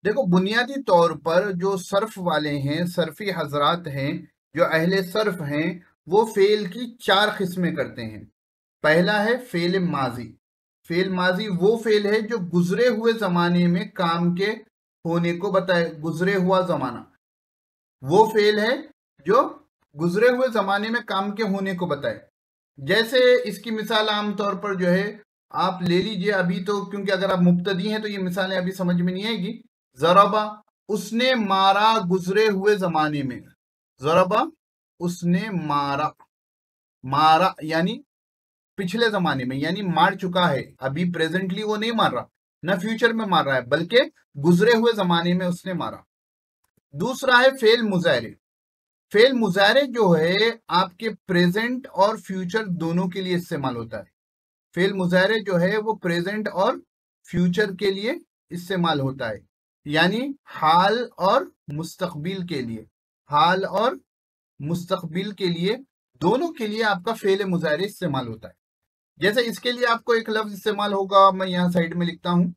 देखो, बुनियादी तौर पर जो सर्फ वाले हैं, सर्फी हजरात हैं, जो अहले सर्फ हैं, वो फेल की 4 किस्में करते हैं। पहला है फेल माजी। फेल माजी वो फेल है जो गुजरे हुए जमाने में काम के होने को बताए। गुजरे हुआ जमाना वो फेल है जो गुजरे हुए जमाने में काम के होने को बताए। जैसे इसकी मिसाल आमतौर पर जो है आप ले लीजिए। अभी तो क्योंकि अगर आप मुब्तदी हैं तो ये मिसालें अभी समझ में नहीं आएगी। जराबा, उसने मारा गुजरे हुए जमाने में। जराबा, उसने मारा। मारा यानी पिछले जमाने में, यानी मार चुका है। अभी प्रेजेंटली वो नहीं मार रहा, ना फ्यूचर में मार रहा है, बल्कि गुजरे हुए जमाने में उसने मारा। दूसरा है फेल मुजाहरे। फेल मुजाहरे जो है आपके प्रेजेंट और फ्यूचर दोनों के लिए इस्तेमाल होता है। फेल मुजाहरे जो है वो प्रेजेंट और फ्यूचर के लिए इस्तेमाल होता है, यानी हाल और मुस्तकबिल के लिए। हाल और मुस्तकबिल के लिए, दोनों के लिए आपका फेल मुजाहरे इस्तेमाल होता है। जैसे इसके लिए आपको एक लफ्ज इस्तेमाल होगा, मैं यहां साइड में लिखता हूं,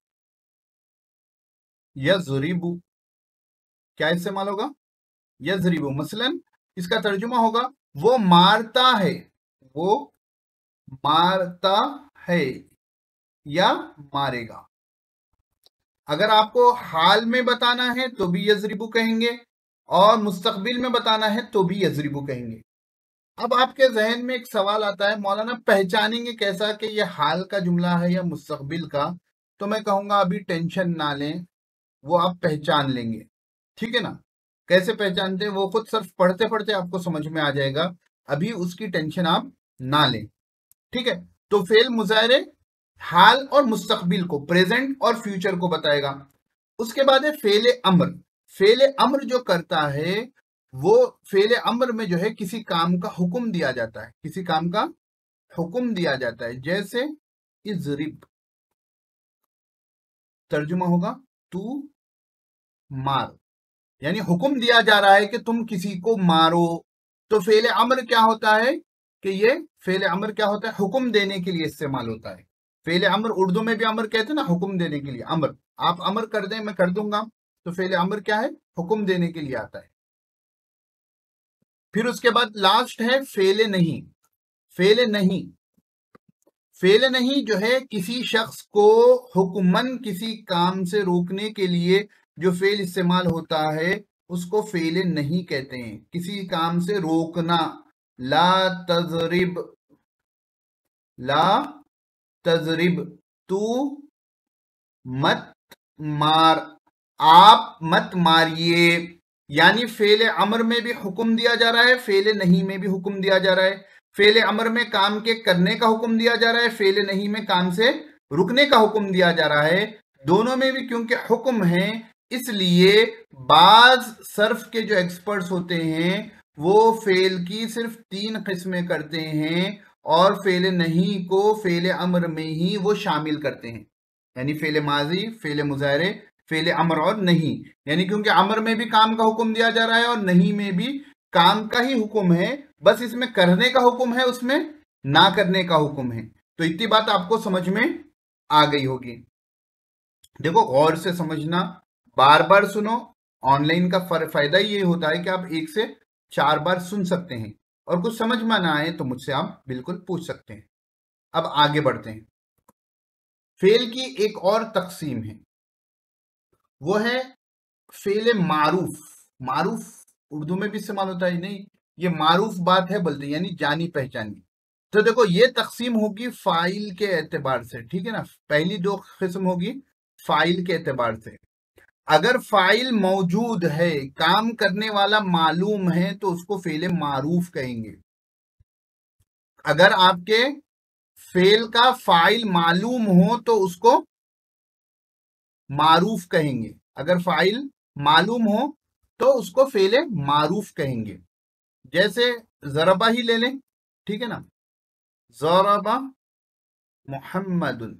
यज़रिबु। क्या इस्तेमाल होगा? यज़रिबु। मसलन इसका तर्जुमा होगा वो मारता है। वो मारता है या मारेगा। अगर आपको हाल में बताना है तो भी यज़रिबु कहेंगे, और मुस्तकबिल में बताना है तो भी यज़रिबु कहेंगे। अब आपके जहन में एक सवाल आता है, मौलाना पहचानेंगे कैसा कि ये हाल का जुमला है या मुस्तकबिल का? तो मैं कहूंगा अभी टेंशन ना लें, वो आप पहचान लेंगे। ठीक है ना? कैसे पहचानते हैं वो खुद सिर्फ पढ़ते पढ़ते आपको समझ में आ जाएगा। अभी उसकी टेंशन आप ना लें। ठीक है? तो फेल मुजाहरे हाल और मुस्तकबिल को, प्रेजेंट और फ्यूचर को बताएगा। उसके बाद है फेल अम्र। फेल अम्र जो करता है, वो फेल अम्र में जो है किसी काम का हुक्म दिया जाता है। किसी काम का हुक्म दिया जाता है। जैसे इजरिब, तर्जुमा होगा तू मार, यानी हुक्म दिया जा रहा है कि तुम किसी को मारो। तो फेल अम्र क्या होता है कि ये फेल अम्र क्या होता है? हुक्म देने के लिए इस्तेमाल होता है। फेल अम्र उर्दू में भी अम्र कहते हैं ना, हुक्म देने के लिए। अम्र, आप अम्र कर दें, मैं कर दूंगा, तो फेल अम्र क्या है? हुक्म देने के लिए आता है। फिर उसके बाद लास्ट है फेल नहीं। फेल नहीं, फेल नहीं जो है किसी शख्स को हुक्मन किसी काम से रोकने के लिए जो फेल इस्तेमाल होता है, उसको फेल नहीं कहते हैं। किसी काम से रोकना। ला तजरिब, ला तजरिब, तू मत मार, आप मत मारिए। यानी फेल अमर में भी हुक्म दिया जा रहा है, फेल नहीं में भी हुक्म दिया जा रहा है। फेल अमर में काम के करने का हुक्म दिया जा रहा है, फेल नहीं में काम से रुकने का हुक्म दिया जा रहा है। दोनों में भी क्योंकि हुक्म है, इसलिए बाज सर्फ के जो एक्सपर्ट्स होते हैं वो फेल की सिर्फ 3 किस्में करते हैं, और फेल नहीं को फेल अमर में ही वो शामिल करते हैं। यानी फेल माजी, फेल मुजाहरे, फेल अमर और नहीं। यानी क्योंकि अमर में भी काम का हुक्म दिया जा रहा है और नहीं में भी काम का ही हुक्म है, बस इसमें करने का हुक्म है, उसमें ना करने का हुक्म है। तो इतनी बात आपको समझ में आ गई होगी। देखो, गौर से समझना, बार बार सुनो। ऑनलाइन का फायदा ये होता है कि आप 1 से 4 बार सुन सकते हैं, और कुछ समझ में ना आए तो मुझसे आप बिल्कुल पूछ सकते हैं। अब आगे बढ़ते हैं। फेल की एक और तकसीम है, वो है फेल मारूफ। मारूफ उर्दू में भी इस्तेमाल होता है। नहीं, ये मारूफ बात है बोलते, यानी जानी पहचानी। तो देखो, ये तकसीम होगी फाइल के एतबार से। ठीक है ना? पहली 2 किस्म होगी फाइल के एतबार से। अगर फाइल मौजूद है, काम करने वाला मालूम है, तो उसको फेल मारूफ कहेंगे। अगर आपके फेल का फाइल मालूम हो तो उसको मारूफ कहेंगे। अगर फाइल मालूम हो तो उसको फेले मारूफ कहेंगे। जैसे जरबा ही ले लें। ठीक है ना? जरबा मुहम्मदुन,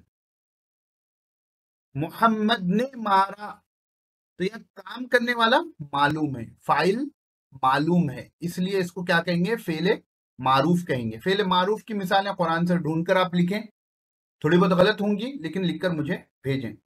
मुहम्मद ने मारा। तो यह काम करने वाला मालूम है, फाइल मालूम है, इसलिए इसको क्या कहेंगे? फेले मारूफ कहेंगे। फेले मारूफ की मिसालें कुरान से ढूंढकर आप लिखें। थोड़ी बहुत गलत होंगी लेकिन लिखकर मुझे भेजें।